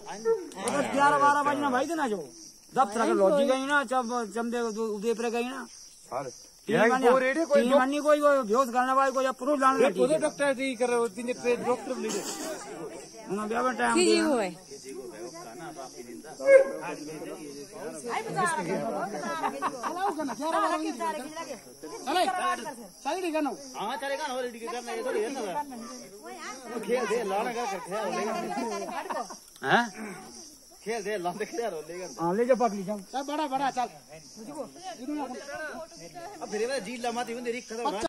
11-12 बजे भाई देना जो दफ्तर अगर लॉजी गई ना चमदे उदयपुर गई ना कोई बेहोश करने वाले कोई पुरुष लाने डॉक्टर कर खेल दे लाने के यार ले जा पकड़ी जा बड़ा चल अब फिर जी लमाती